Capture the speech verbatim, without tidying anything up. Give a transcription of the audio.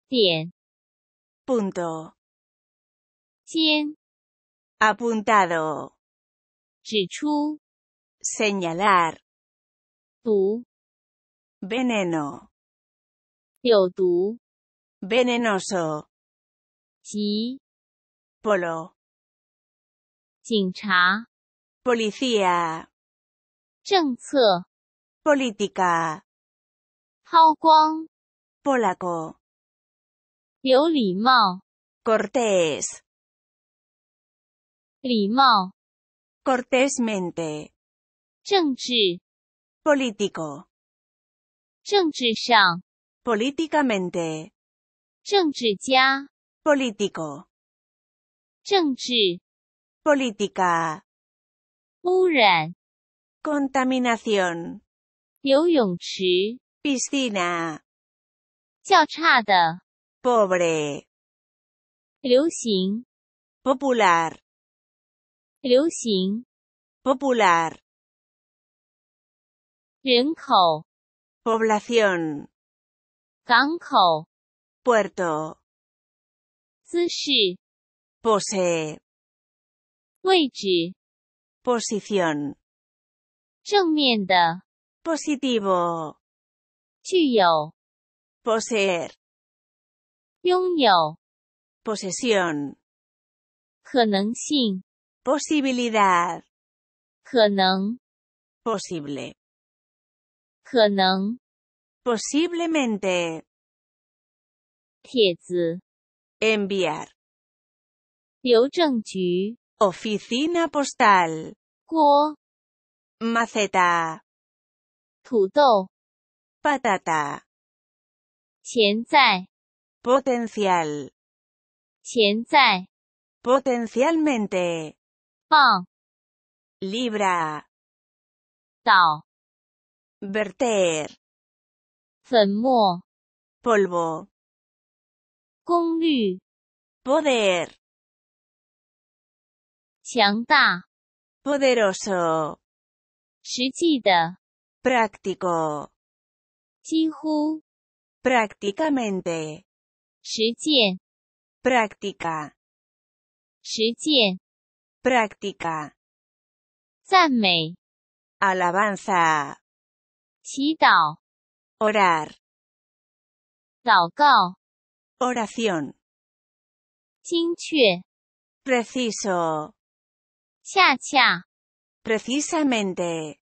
点 punto, 尖 apuntado, 指出 señalar, 毒 veneno, 有毒 venenoso, 及 polo, 警察 policía, 政策 política, 抛光 polaco, 有礼貌 cortés, 礼貌 cortésmente, 政治 político, 政治上 políticamente, 政治家 político, 政治 política, 污染 contaminación, 游泳池 piscina, 较差的 pobre, 流行 popular, 流行 popular, 人口 población, 港口 puerto, 姿势 pose, 位置 posición, 正面的 positivo, 具有 poseer, 拥有 posesión, 可能性 posibilidad, 可能 posible, 可能 posiblemente, 帖子 enviar, 邮政局 oficina postal, 锅 maceta, 土豆 patata, 潜在 potencial, 潜在 potencialmente, 磅 libra, 岛 verter, 粉末 polvo, 功率 poder, 强大 poderoso, 实际的 práctico, 几乎 prácticamente, 实践 práctica, 实践 práctica, 赞美 alabanza, 祈祷 orar, 祷告 oración, 精确 preciso, 恰恰 precisamente,